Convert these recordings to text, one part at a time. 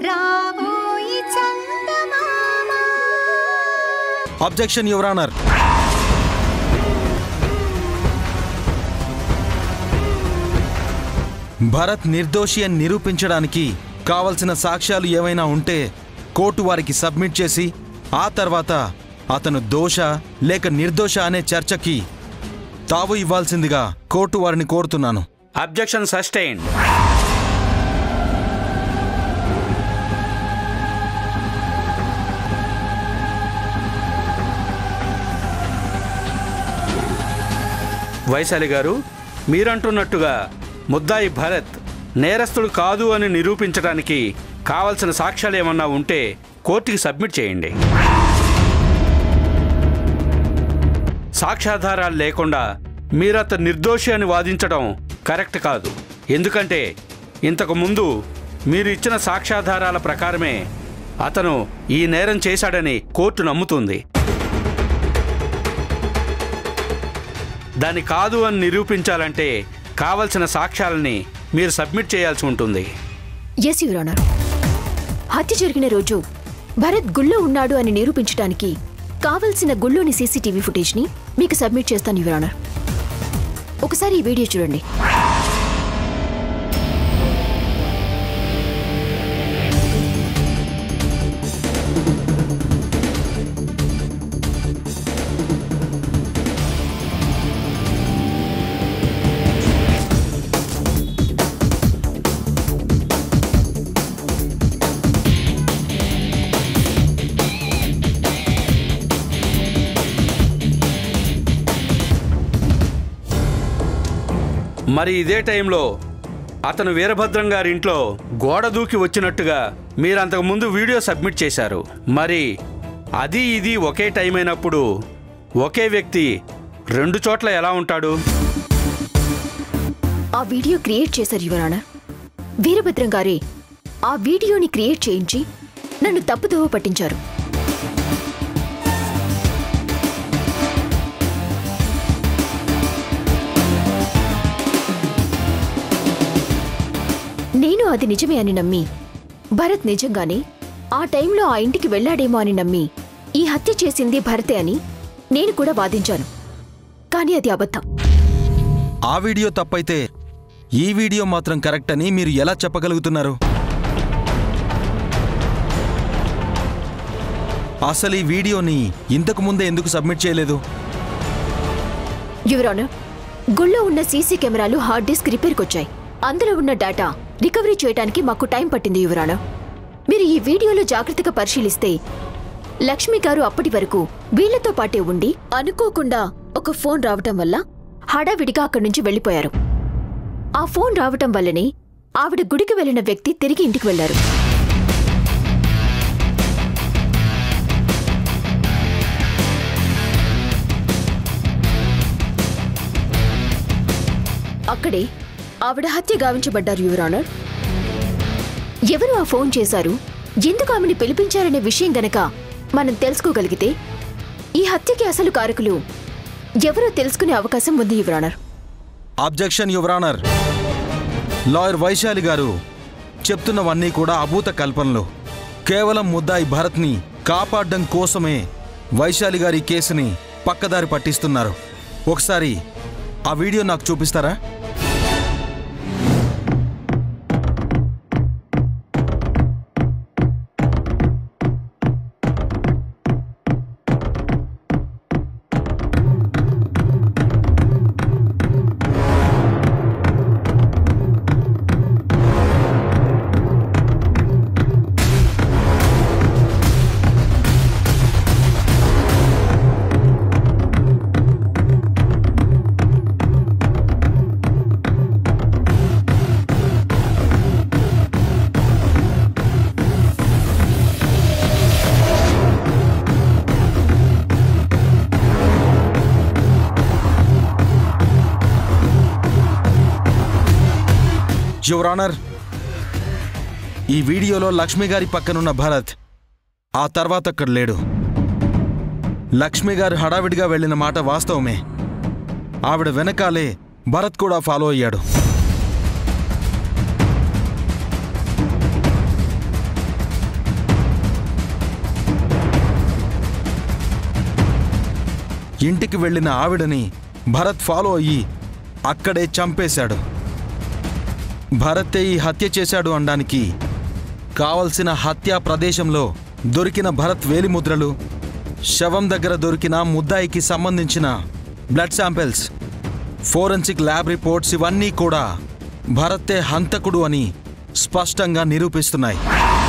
రాబోయి చందమామ. Objection your honour. Bharat నిర్దోషి అని నిరూపించడానికి కావలసిన సాక్ష్యాలు ఏవైనా ఉంటే కోర్టు వారికి సబ్మిట్ చేసి ఆ తర్వాత అతను దోష లేక నిర్దోష అనే చర్చకి తావు ఇవ్వాల్సిందిగా కోర్టు వారిని కోరుతున్నాను. Objection sustain. వైశాలి గారు, మీరంటున్నట్టుగా ముద్దాయి భరత్ నేరస్తుడు కాదు అని నిరూపించడానికి కావలసిన సాక్ష్యాలు ఏమన్నా ఉంటే కోర్టుకి సబ్మిట్ చేయండి. సాక్ష్యాధారాలు లేకుండా మీరతను నిర్దోషి అని వాదించడం కరెక్ట్ కాదు. ఎందుకంటే ఇంతకుముందు మీరు ఇచ్చిన సాక్ష్యాధారాల ప్రకారమే అతను ఈ నేరం చేశాడని కోర్టు నమ్ముతుంది. దాన్ని కాదు అని నిరూపించాలంటే కావలసిన సాక్ష్యాలని మీరు సబ్మిట్ చేయాల్సి ఉంటుంది. Yes your honour. హత్య జరిగిన రోజు భరత్ గుళ్ళో ఉన్నాడు అని నిరూపించడానికి కావలసిన గుళ్ళోని సీసీటీవీ ఫుటేజ్ని మీకు సబ్మిట్ చేస్తాను యువర్ ఆనర్. ఒకసారి ఈ వీడియో చూడండి. మరి ఇదే టైంలో అతను వీరభద్రం గారి ఇంట్లో గోడ దూకి వచ్చినట్టుగా మీరు అంతకుముందు వీడియో సబ్మిట్ చేశారు. మరి అది ఇది ఒకే టైం అయినప్పుడు ఒకే వ్యక్తి రెండు చోట్ల ఎలా ఉంటాడు? ఆ వీడియో క్రియేట్ చేశారు యువర్ ఆనర్. వీరభద్రం గారే ఆ వీడియోని క్రియేట్ చేయించి నన్ను తప్పుదోవ పట్టించారు. నేను అది నిజమే అని నమ్మి భరత్ నిజంగానే ఆ టైంలో ఆ ఇంటికి వెళ్లాడేమో అని నమ్మి ఈ హత్య చేసింది భరతే అని నేను కూడా వాదించాను. కానీ అది అబద్ధం. ఆ వీడియో తప్పైతే ఈ వీడియో మాత్రం కరెక్ట్ అని మీరు ఎలా చెప్పగలుగుతున్నారు? అసలు ఈ వీడియోని ఇంతకు ముందే ఎందుకు సబ్మిట్ చేయలేదు? యువర్ ఆనర్, గుళ్ళో ఉన్న సీసీ కెమెరాలు హార్డ్ డిస్క్ రిపేర్కి వచ్చాయి. అందులో ఉన్న డేటా రికవరీ చేయడానికి మాకు టైం పట్టింది యువర్ ఆనర్. మీరు ఈ వీడియోలో జాగ్రత్తగా పరిశీలిస్తే లక్ష్మి గారు అప్పటి వరకు వీళ్లతో పాటే ఉండి అనుకోకుండా ఒక ఫోన్ రావటం వల్ల హడావిడిగా అక్కడి నుంచి వెళ్లిపోయారు. ఆ ఫోన్ రావటం వల్లనే ఆవిడ గుడికి వెళ్లిన వ్యక్తి తిరిగి ఇంటికి వెళ్లారు. అక్కడే ఆవిడ హత్య గావించబడ్డారు యువర్ ఆనర్. ఎవరు ఆ ఫోన్ చేశారు, ఎందుకు ఆమెను పిలిపించారనే విషయం గనక మనం తెలుసుకోగలిగితే ఈ హత్యకి అసలు కారకులు ఎవరో తెలుసుకునే అవకాశం ఉంది your honour. Objection your honour. Lawyer Vaishali గారు చెప్తున్నవన్నీ కూడా అభూత కల్పనలు. కేవలం ముద్దాయి భరత్ని కాపాడడం కోసమే వైశాలి గారి కేసుని పక్కదారి పట్టిస్తున్నారు. ఒకసారి ఆ వీడియో నాకు చూపిస్తారా? యువర్ ఆనర్, ఈ వీడియోలో లక్ష్మి గారి పక్కనున్న భరత్ ఆ తర్వాత అక్కడ లేడు. లక్ష్మి గారు హడావిడిగా వెళ్లిన మాట వాస్తవమే. ఆవిడ వెనకాలే భరత్ కూడా ఫాలో అయ్యాడు. ఇంటికి వెళ్ళిన ఆవిడని భరత్ ఫాలో అయ్యి అక్కడే చంపేశాడు. భరతే ఈ హత్య చేశాడు అనడానికి కావలసిన హత్యా ప్రదేశంలో దొరికిన భరత్ వేలిముద్రలు, శవం దగ్గర దొరికిన ముద్దాయికి సంబంధించిన blood samples, forensic lab reports ఇవన్నీ కూడా భరతే హంతకుడు అని స్పష్టంగా నిరూపిస్తున్నాయి.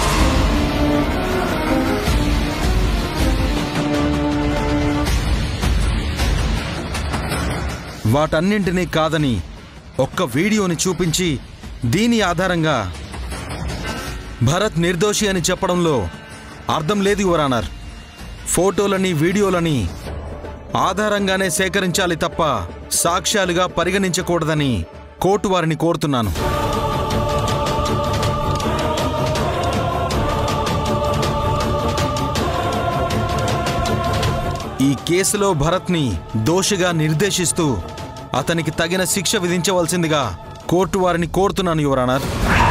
వాటన్నింటినీ కాదని ఒక్క వీడియోని చూపించి దీని ఆధారంగా భరత్ నిర్దోషి అని చెప్పడంలో అర్థం లేదు యువర్ ఆనర్. ఫోటోలని వీడియోలని ఆధారంగానే సేకరించాలి తప్ప సాక్ష్యాలుగా పరిగణించకూడదని కోర్టు వారిని కోరుతున్నాను. ఈ కేసులో భరత్ని దోషిగా నిర్దేశిస్తూ అతనికి తగిన శిక్ష విధించవలసిందిగా కోర్టు వారిని కోరుతున్నాను యువర్ ఆనర్.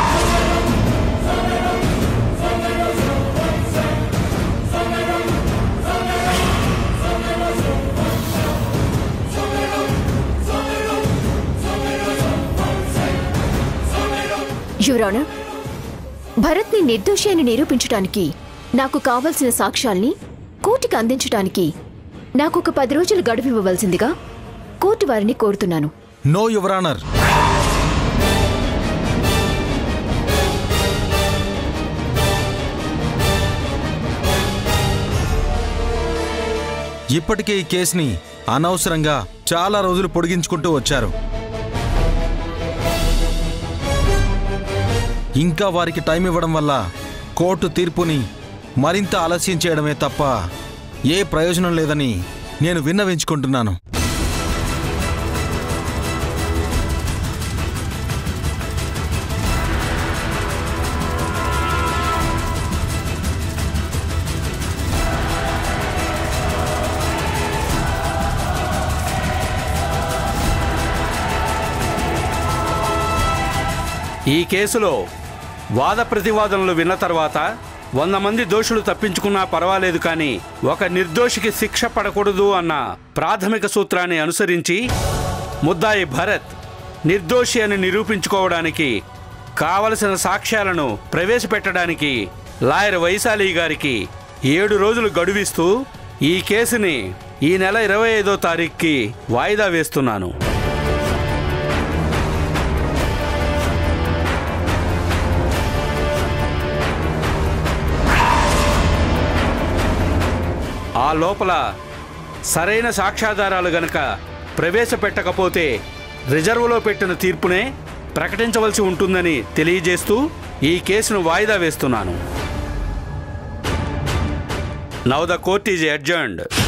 యువర్ ఆనర్, భరత్ని నిర్దోషి అని నిరూపించడానికి నాకు కావలసిన సాక్ష్యాల్ని కోర్టుకి అందించడానికి నాకు ఒక 10 రోజులు గడువు ఇవ్వవలసిందిగా కోర్టు వారిని కోరుతున్నాను. No your honour. ఇప్పటికే ఈ కేసుని అనవసరంగా చాలా రోజులు పొడిగించుకుంటూ వచ్చారు. ఇంకా వారికి టైం ఇవ్వడం వల్ల కోర్టు తీర్పుని మరింత ఆలస్యం చేయడమే తప్ప ఏ ప్రయోజనం లేదని నేను విన్నవించుకుంటున్నాను. ఈ కేసులో వాద ప్రతివాదనలు విన్న తర్వాత 100 మంది దోషులు తప్పించుకున్నా పర్వాలేదు, కానీ ఒక నిర్దోషికి శిక్ష పడకూడదు అన్న ప్రాథమిక సూత్రాన్ని అనుసరించి ముద్దాయి భరత్ నిర్దోషి అని నిరూపించుకోవడానికి కావలసిన సాక్ష్యాలను ప్రవేశపెట్టడానికి లాయర్ వైశాలి గారికి 7 రోజులు గడువిస్తూ ఈ కేసుని ఈ నెల 25వ తారీఖుకి వాయిదా వేస్తున్నాను. ఆ లోపల సరైన సాక్ష్యాధారాలు గనక ప్రవేశపెట్టకపోతే రిజర్వులో పెట్టిన తీర్పునే ప్రకటించవలసి ఉంటుందని తెలియజేస్తూ ఈ కేసును వాయిదా వేస్తున్నాను. Now the court is అడ్జర్న్డ్.